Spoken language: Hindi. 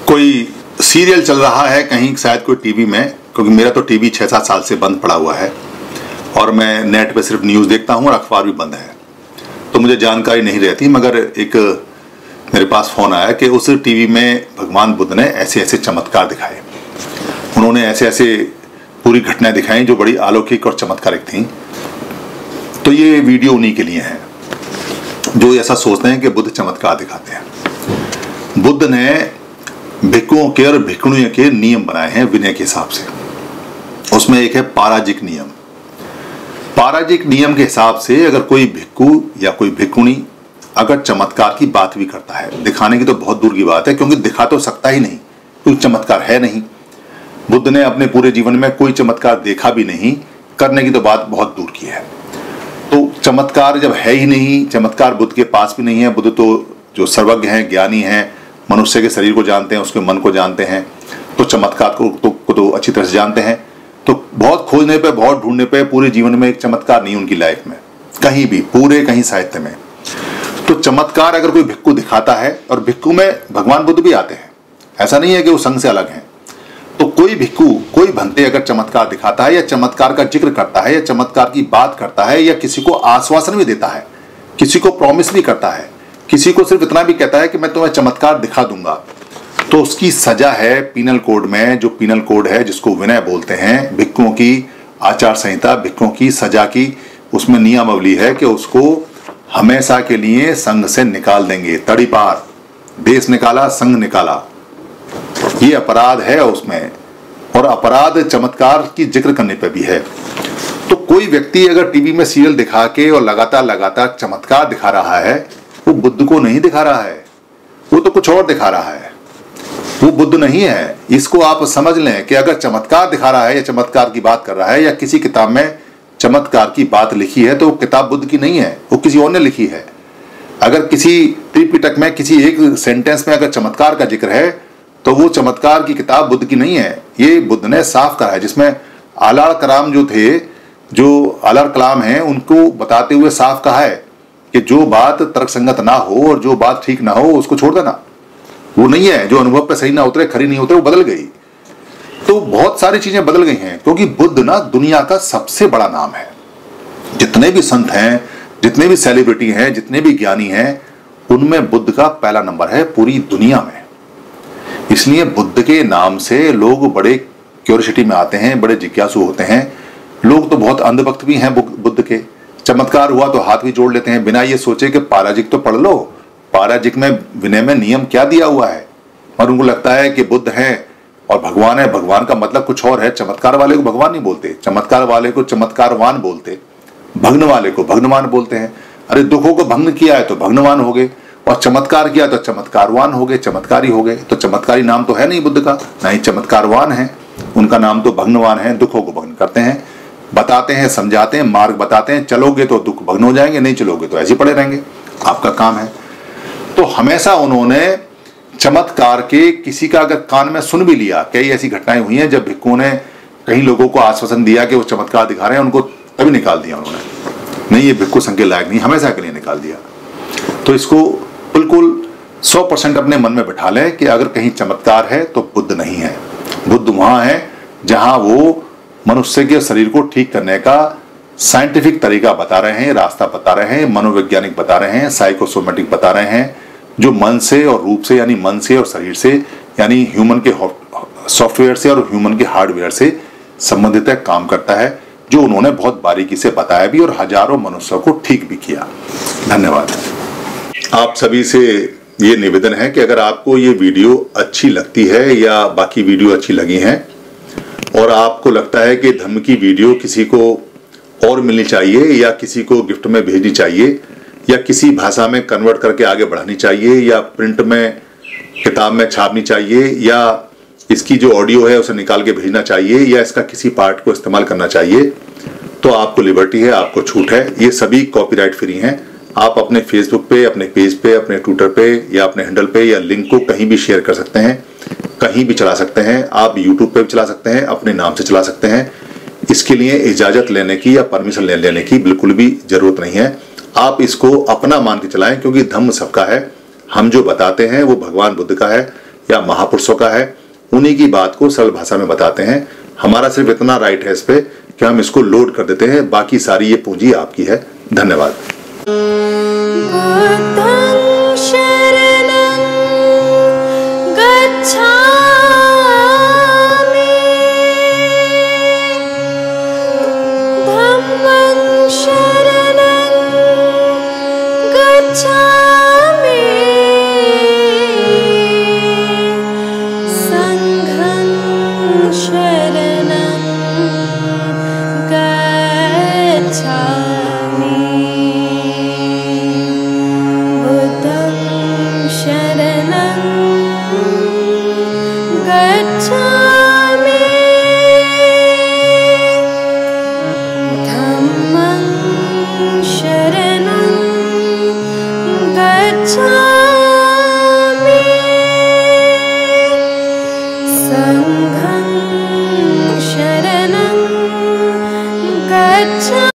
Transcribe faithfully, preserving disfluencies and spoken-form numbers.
कोई सीरियल चल रहा है कहीं शायद कोई टीवी में, क्योंकि मेरा तो टीवी छः सात साल से बंद पड़ा हुआ है और मैं नेट पे सिर्फ न्यूज़ देखता हूँ और अखबार भी बंद है, तो मुझे जानकारी नहीं रहती। मगर एक मेरे पास फ़ोन आया कि उस टीवी में भगवान बुद्ध ने ऐसे ऐसे चमत्कार दिखाए, उन्होंने ऐसे ऐसे पूरी घटनाएं दिखाई जो बड़ी अलौकिक और चमत्कारिक थीं। तो ये वीडियो उन्हीं के लिए है जो ऐसा सोचते हैं कि बुद्ध चमत्कार दिखाते हैं। बुद्ध ने भिक्षुओं के और भिक्षुणियों के नियम बनाए हैं विनय के हिसाब से। उसमें एक है पाराजिक नियम। पाराजिक नियम के हिसाब से अगर कोई भिक्षु या कोई भिक्षुणी अगर चमत्कार की बात भी करता है, दिखाने की तो बहुत दूर की बात है, क्योंकि दिखा तो सकता ही नहीं, कोई चमत्कार है नहीं। बुद्ध ने अपने पूरे जीवन में कोई चमत्कार देखा भी नहीं, करने की तो बात बहुत दूर की है। तो चमत्कार जब है ही नहीं, चमत्कार बुद्ध के पास भी नहीं है, बुद्ध तो जो सर्वज्ञ हैं, ज्ञानी हैं, मनुष्य के शरीर को जानते हैं, उसके मन को जानते हैं, तो चमत्कार को तो, को तो अच्छी तरह से जानते हैं। तो बहुत खोजने पे, बहुत ढूंढने पे पूरे जीवन में एक चमत्कार नहीं उनकी लाइफ में, कहीं भी, पूरे कहीं साहित्य में। तो चमत्कार अगर कोई भिक्षु दिखाता है, और भिक्षु में भगवान बुद्ध भी आते हैं, ऐसा नहीं है कि वो संघ से अलग हैं, तो कोई भिक्षु, कोई भंते अगर चमत्कार दिखाता है या चमत्कार का जिक्र करता है या चमत्कार की बात करता है या किसी को आश्वासन भी देता है, किसी को प्रॉमिस भी करता है, किसी को सिर्फ इतना भी कहता है कि मैं तुम्हें चमत्कार दिखा दूंगा, तो उसकी सजा है पीनल कोड में, जो पीनल कोड है जिसको विनय बोलते हैं, भिक्षुओं की आचार संहिता, भिक्षुओं की सजा की उसमें नियमावली है कि उसको हमेशा के लिए संघ से निकाल देंगे। तड़ीपार, देश निकाला, संघ निकाला, ये अपराध है उसमें, और अपराध चमत्कार की जिक्र करने पे भी है। तो कोई व्यक्ति अगर टीवी में सीरियल दिखा के और लगातार लगातार चमत्कार दिखा रहा है, वो बुद्ध को नहीं दिखा रहा है, वो तो कुछ और दिखा रहा है, वो बुद्ध नहीं है। इसको आप समझ लें कि अगर चमत्कार दिखा रहा है या चमत्कार की बात कर रहा है या किसी किताब में चमत्कार की बात लिखी है, तो वो किताब बुद्ध की नहीं है, वो किसी और ने लिखी है। अगर किसी त्रिपिटक में किसी एक सेंटेंस में अगर चमत्कार का जिक्र है, तो वो चमत्कार की किताब बुद्ध की नहीं है, ये बुद्ध ने साफ कहा है। जिसमें आलार कलाम जो थे, जो आलार कलाम हैं, उनको बताते हुए साफ कहा है कि जो बात तर्कसंगत ना हो और जो बात ठीक ना हो उसको छोड़ देना, वो नहीं है। जो अनुभव पे सही ना उतरे, खरी नहीं उतरे, वो बदल गई। तो बहुत सारी चीजें बदल गई हैं, क्योंकि बुद्ध ना दुनिया का सबसे बड़ा नाम है। जितने भी संत हैं, जितने भी सेलिब्रिटी हैं, जितने भी ज्ञानी हैं, उनमें बुद्ध का पहला नंबर है पूरी दुनिया में। इसलिए बुद्ध के नाम से लोग बड़े क्यूरियोसिटी में आते हैं, बड़े जिज्ञासु होते हैं। लोग तो बहुत अंधभक्त भी हैं बुद्ध के। चमत्कार हुआ तो हाथ भी जोड़ लेते हैं, बिना ये सोचे कि पाराजिक तो पढ़ लो, पाराजिक में विनय में नियम क्या दिया हुआ है। और उनको लगता है कि बुद्ध हैं और भगवान है, भगवान का मतलब कुछ और है। चमत्कार वाले को भगवान नहीं बोलते, चमत्कार वाले को चमत्कारवान बोलते, भग्न वाले को भग्नवान बोलते हैं। अरे दुखों को भंग किया है तो भग्नवान हो गए, और चमत्कार किया तो चमत्कारवान हो गए, चमत्कारी हो गए। तो चमत्कारी नाम तो है नहीं बुद्ध का, ना ही चमत्कारवान है, उनका नाम तो भग्नवान है। दुखों को भग्न करते हैं, बताते हैं, समझाते हैं, मार्ग बताते हैं। चलोगे तो दुख भग्न हो जाएंगे, नहीं चलोगे तो ऐसे पड़े रहेंगे, आपका काम है। तो हमेशा उन्होंने चमत्कार के, किसी का अगर कान में सुन भी लिया, कई ऐसी घटनाएं हुई हैं जब भिक्षुओं ने कई लोगों को आश्वासन दिया कि वो चमत्कार दिखा रहे हैं, उनको तभी निकाल दिया उन्होंने, नहीं ये भिक्षु संघ के लायक नहीं, हमेशा के लिए निकाल दिया। तो इसको बिल्कुल सौ परसेंट अपने मन में बिठा लें कि अगर कहीं चमत्कार है तो बुद्ध नहीं है। बुद्ध वहां है जहां वो मनुष्य के शरीर को ठीक करने का साइंटिफिक तरीका बता रहे हैं, रास्ता बता रहे हैं, मनोवैज्ञानिक बता रहे हैं, साइकोसोमेटिक बता रहे हैं, जो मन से और रूप से, यानी मन से और शरीर से, यानी ह्यूमन के सॉफ्टवेयर से और ह्यूमन के हार्डवेयर से संबंधित काम करता है, जो उन्होंने बहुत बारीकी से बताया भी और हजारों मनुष्यों को ठीक भी किया। धन्यवाद। आप सभी से ये निवेदन है कि अगर आपको ये वीडियो अच्छी लगती है या बाकी वीडियो अच्छी लगी हैं और आपको लगता है कि धम्म की वीडियो किसी को और मिलनी चाहिए या किसी को गिफ्ट में भेजनी चाहिए या किसी भाषा में कन्वर्ट करके आगे बढ़ानी चाहिए या प्रिंट में, किताब में छापनी चाहिए या इसकी जो ऑडियो है उसे निकाल के भेजना चाहिए या इसका किसी पार्ट को इस्तेमाल करना चाहिए, तो आपको लिबर्टी है, आपको छूट है। ये सभी कॉपीराइट फ्री हैं। आप अपने फेसबुक पे, अपने पेज पे, अपने ट्विटर पे या अपने हैंडल पे या लिंक को कहीं भी शेयर कर सकते हैं, कहीं भी चला सकते हैं। आप यूट्यूब पे भी चला सकते हैं, अपने नाम से चला सकते हैं। इसके लिए इजाजत लेने की या परमिशन ले लेने की बिल्कुल भी जरूरत नहीं है। आप इसको अपना मान के चलाएं, क्योंकि धम्म सबका है। हम जो बताते हैं वो भगवान बुद्ध का है। या महापुरुषों का है, उन्हीं की बात को सरल भाषा में बताते हैं। हमारा सिर्फ इतना राइट है इस पे कि हम इसको लोड कर देते हैं, बाकी सारी ये पूंजी आपकी है। धन्यवाद। संघं शरणं गच्छ।